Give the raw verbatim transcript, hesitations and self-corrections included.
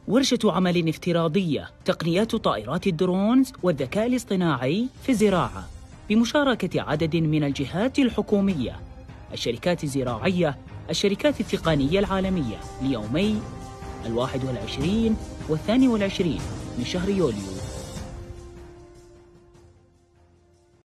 ورشة عمل افتراضية، تقنيات طائرات الدرونز والذكاء الاصطناعي في الزراعة، بمشاركة عدد من الجهات الحكومية، الشركات الزراعية، الشركات التقنية العالمية، ليومي الواحد والعشرين والثاني والعشرين من شهر يوليو.